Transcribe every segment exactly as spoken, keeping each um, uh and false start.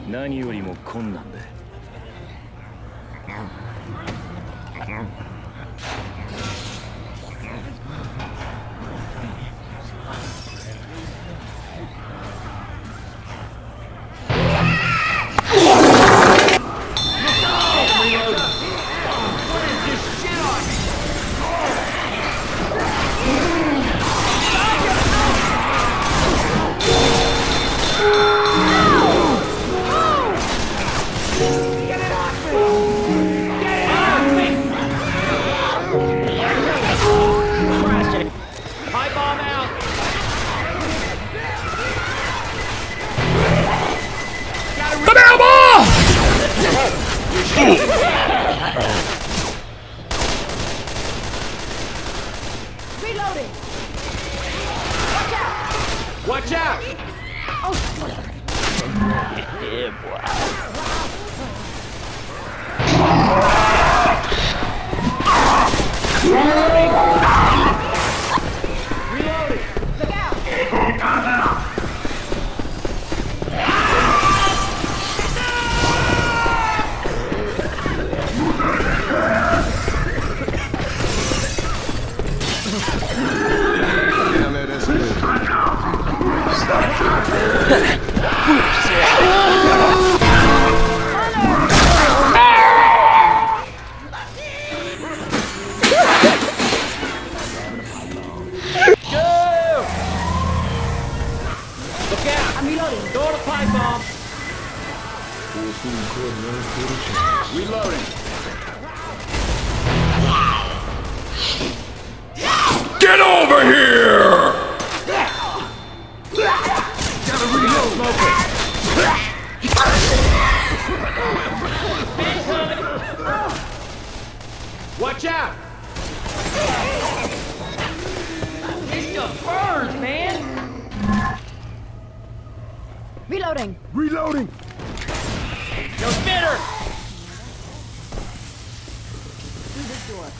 何よりも困難で。 Reloading! Watch out! Watch out! Oh, yeah, boy. Reloading! Look out! Damn it, that's good. Look out! I'm reloading. Throw the pipe bomb. Reloading. Get over here! Gotta reload, smoker. Watch out! This stuff burns, man! Reloading. Reloading. No spitter! Through this door.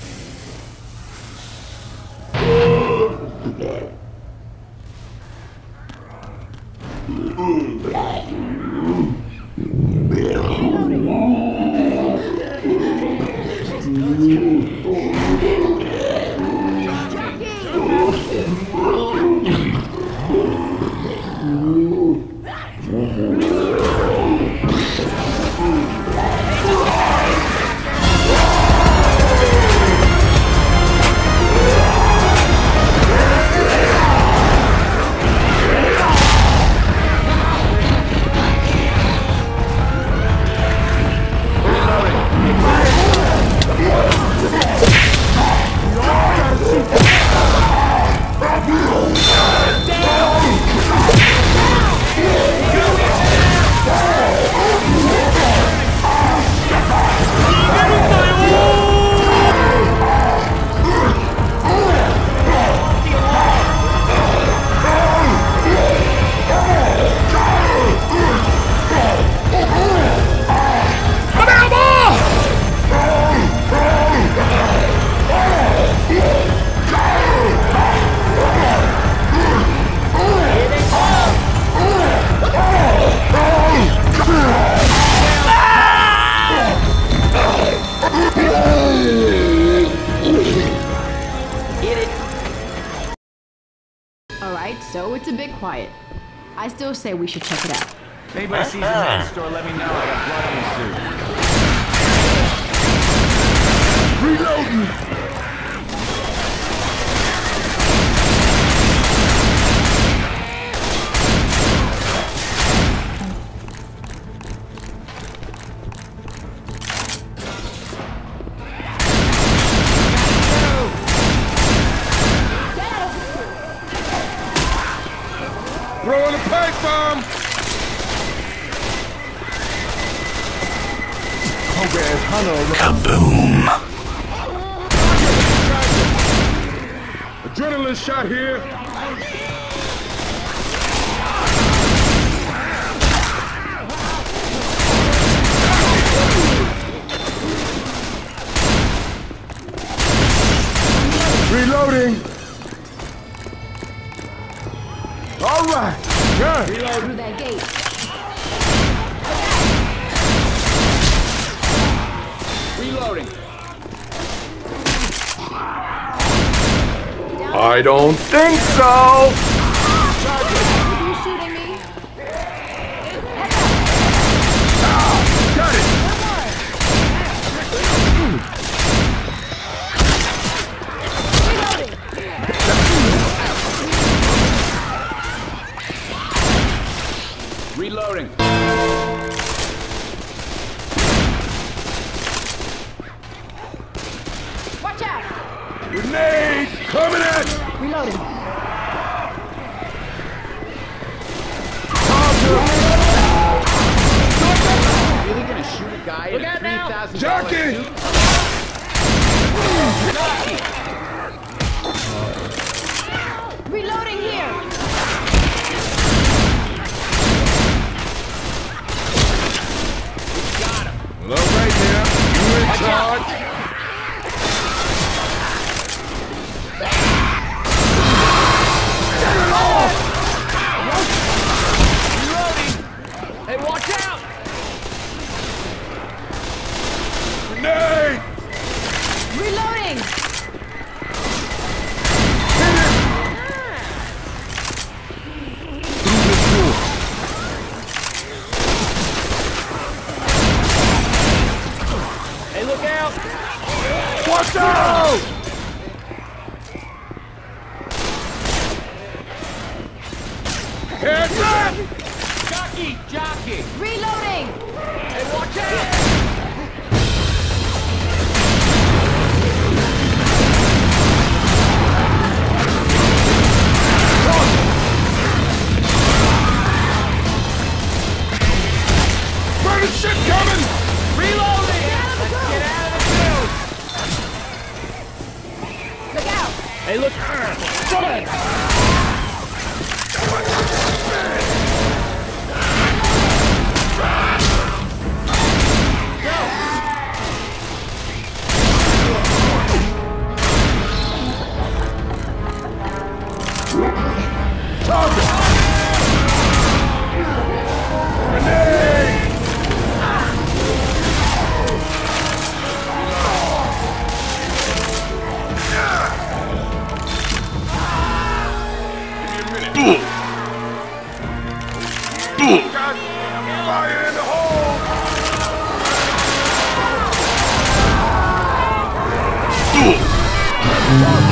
Alright, so it's a bit quiet. I still say we should check it out. If anybody sees a man store, let me know. I got blood on me, suit. Reloading! Throwing a pipe bomb! Kaboom! Adrenaline shot here! Reloading! All right, good. Through that gate. I don't think so! Are you shooting me? Got it! Reloading. Watch out! Grenade! Coming at you! Reloading. Really gonna shoot a guy in a three thousand dollar Jockey! suit? Reloading here! Well, all right now. You in charge? Hey, watch out! Grenade! Reloading! Hey, look out! Watch out! Heads up! Jockey! Jockey! Reloading! Hey, watch out! Burning shit coming! Reloading! Let's get out of the field! Look out! Hey, look! Goddamn fire in the hole! Ugh.